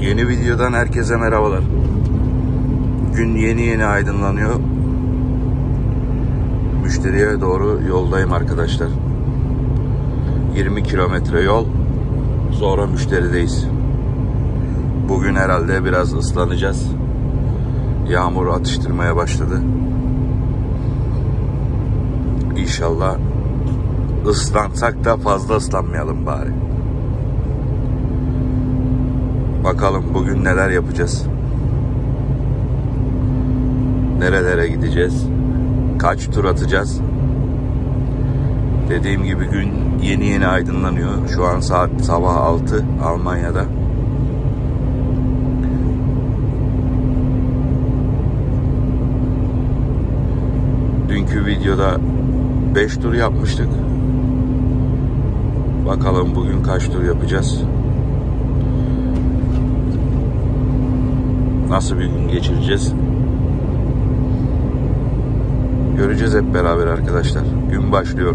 Yeni videodan herkese merhabalar. Gün yeni aydınlanıyor. Müşteriye doğru yoldayım arkadaşlar. 20 kilometre yol. Sonra müşterideyiz. Bugün herhalde biraz ıslanacağız. Yağmur atıştırmaya başladı. İnşallah ıslansak da fazla ıslanmayalım bari. Bakalım bugün neler yapacağız. Nerelere gideceğiz? Kaç tur atacağız? Dediğim gibi gün yeni aydınlanıyor. Şu an saat sabah 6 Almanya'da. Dünkü videoda 5 tur yapmıştık. Bakalım bugün kaç tur yapacağız? Nasıl bir gün geçireceğiz? Göreceğiz hep beraber arkadaşlar. Gün başlıyor.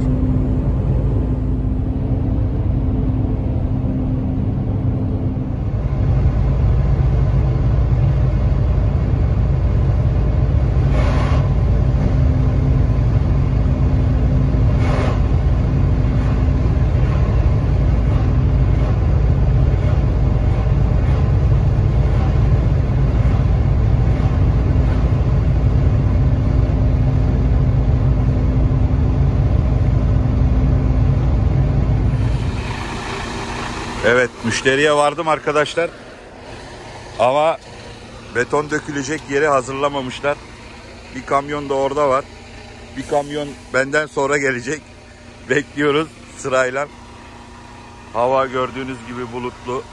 Evet, müşteriye vardım arkadaşlar. Ama beton dökülecek yeri hazırlamamışlar. Bir kamyon da orada var. Bir kamyon benden sonra gelecek. Bekliyoruz sırayla. Hava gördüğünüz gibi bulutlu.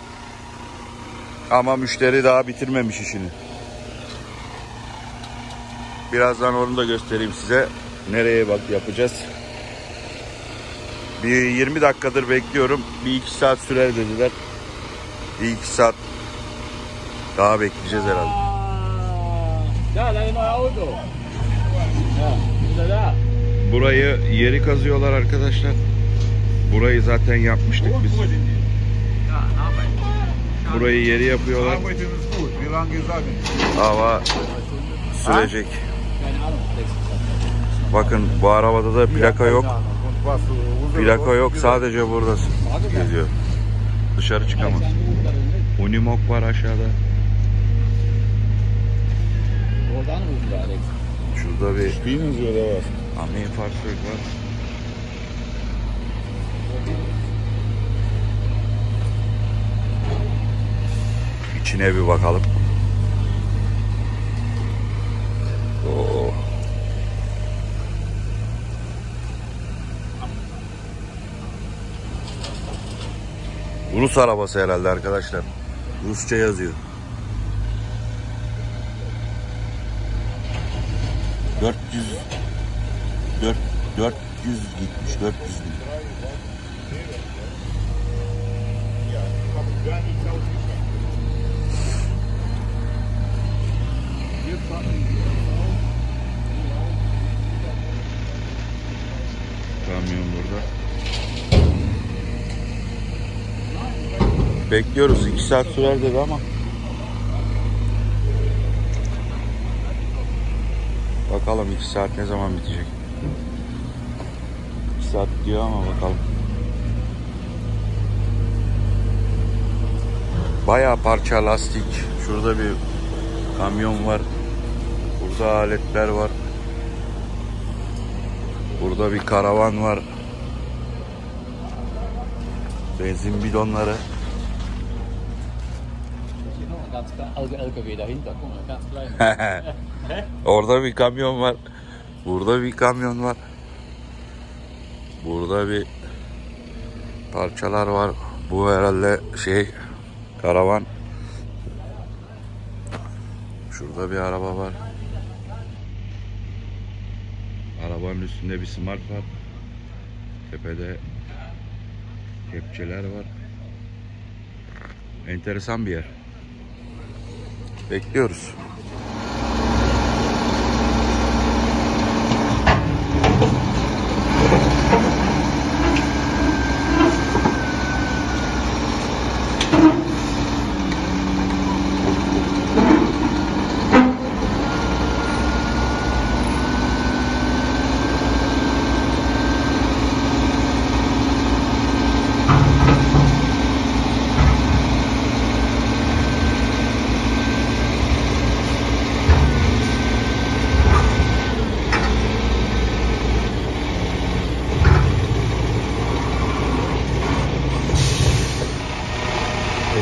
Ama müşteri daha bitirmemiş işini. Birazdan onu da göstereyim size. Nereye yapacağız? Bir 20 dakikadır bekliyorum. Bir 2 saat sürer dediler. Bir 2 saat daha bekleyeceğiz herhalde. Burayı yeri kazıyorlar arkadaşlar. Burayı zaten yapmıştık biz. Burayı yeri yapıyorlar. Hava sürecek. Bakın bu arabada da plaka yok. Plaka yok, sadece burada geziyor. Dışarı çıkamaz. Unimog var aşağıda. Şurada bir Armenfahrzeug var. İçine bir bakalım. Oo. Rus arabası herhalde arkadaşlar. Rusça yazıyor. 400 gitmiş, 400 bin. Kamyon burada. Bekliyoruz. 2 saat sürer dedi ama. Bakalım 2 saat ne zaman bitecek. 2 saat diyor ama bakalım. Bayağı parça lastik. Şurada bir kamyon var. Burada aletler var. Burada bir karavan var. Benzin bidonları. Orada bir kamyon var. Burada bir kamyon var. Burada bir parçalar var. Bu herhalde karavan. Şurada bir araba var. Arabanın üstünde bir smart var. Tepede kepçeler var. Enteresan bir yer. Bekliyoruz.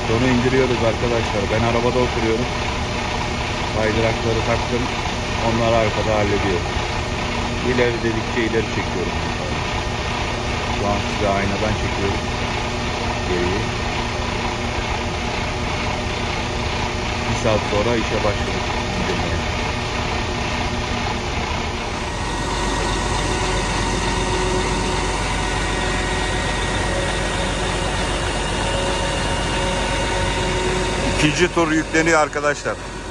Betonu indiriyoruz arkadaşlar. Ben arabada oturuyorum. Kaydırakları taktım. Onlar arkada hallediyor. İleri dedikçe ileri çekiyorum. Şu an size aynadan çekiyorum. Geriyi. Bir saat sonra işe başladık. İndirmeye. İkinci tur yükleniyor arkadaşlar.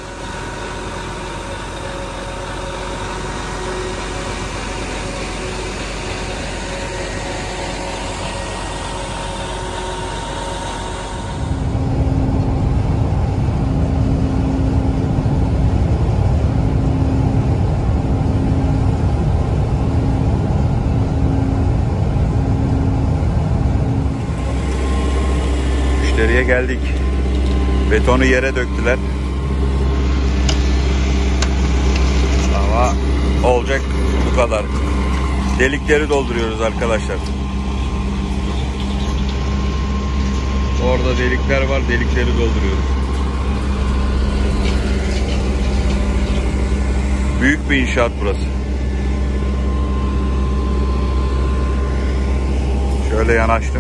Müşteriye geldik. Betonu yere döktüler. Ama olacak bu kadar. Delikleri dolduruyoruz arkadaşlar. Orada delikler var, delikleri dolduruyoruz. Büyük bir inşaat burası. Şöyle yanaştım.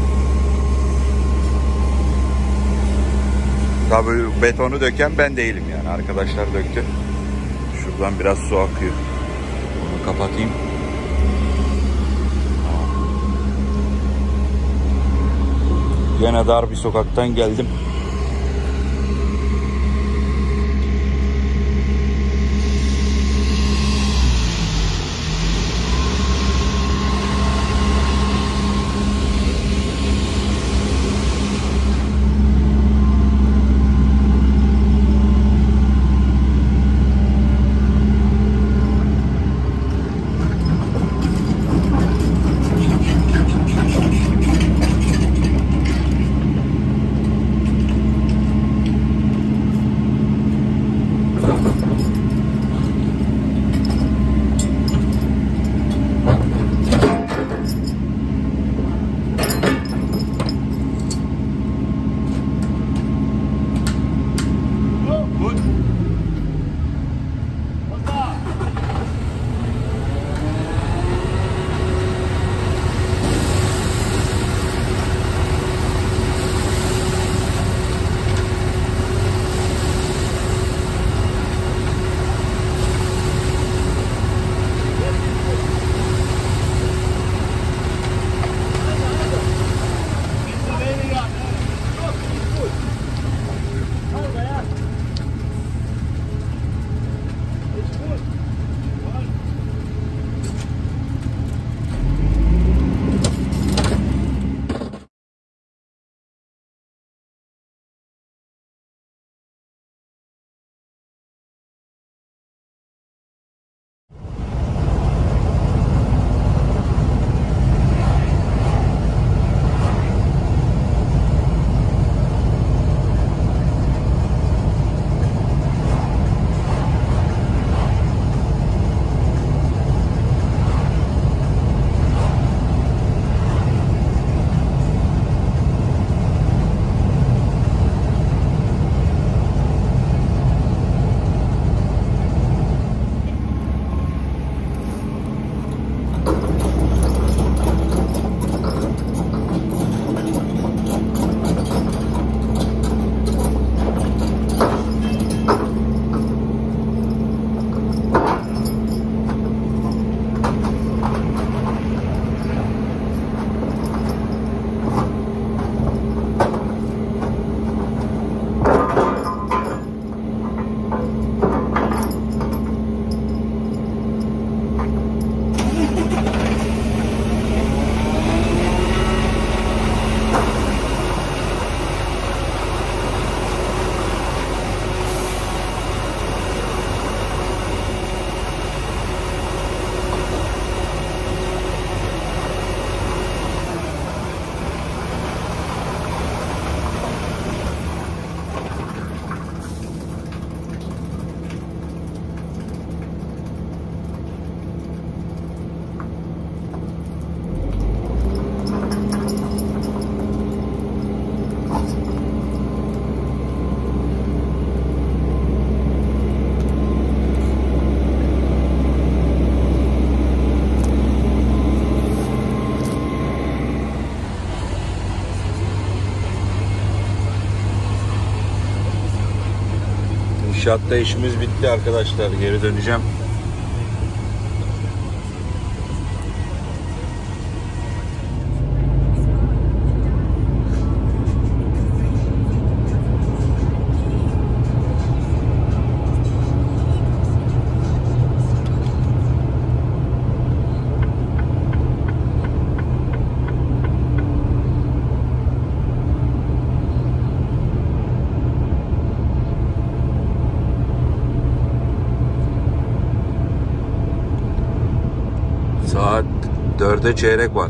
Tabii betonu döken ben değilim yani. Arkadaşlar döktü. Şuradan biraz su akıyor. Bunu kapatayım. Gene dar bir sokaktan geldim. İnşaatta işimiz bitti arkadaşlar. Geri döneceğim. Saat 4'e çeyrek var.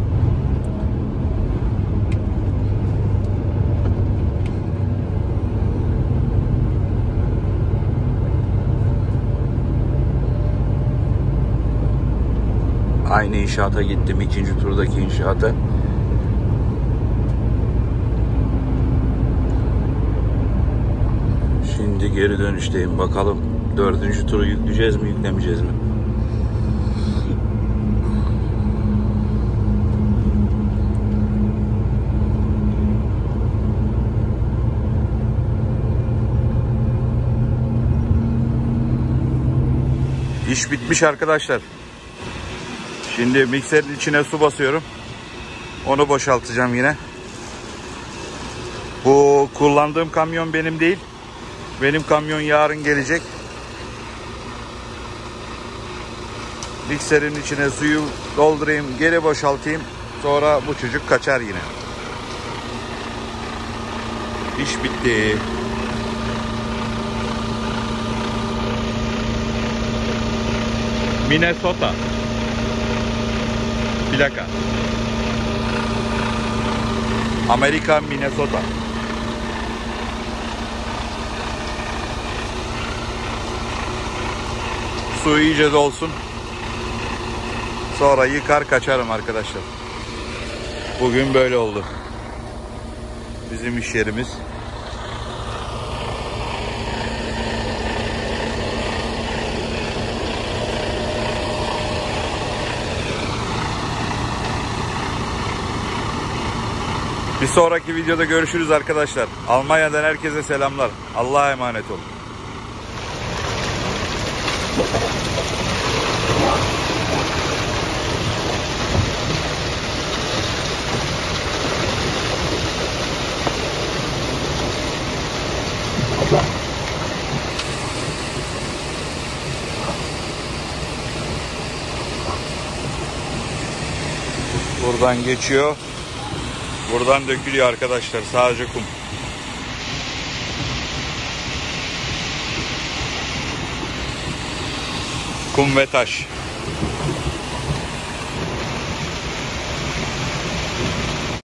Aynı inşaata gittim. İkinci turdaki inşaata. Şimdi geri dönüşteyim. Bakalım 4. turu yükleyeceğiz mi, yüklemeyeceğiz mi? İş bitmiş arkadaşlar. Şimdi mikserin içine su basıyorum. Onu boşaltacağım yine. Bu kullandığım kamyon benim değil. Benim kamyon yarın gelecek. Mikserin içine suyu doldurayım, geri boşaltayım. Sonra bu çocuk kaçar yine. İş bitti. Minnesota. Plaka. Amerika, Minnesota. Su iyice dolsun. Sonra yıkar kaçarım arkadaşlar. Bugün böyle oldu. Bizim iş yerimiz. Bir sonraki videoda görüşürüz arkadaşlar. Almanya'dan herkese selamlar. Allah'a emanet olun. Buradan geçiyor. Buradan dökülüyor arkadaşlar. Sadece kum. Kum ve taş.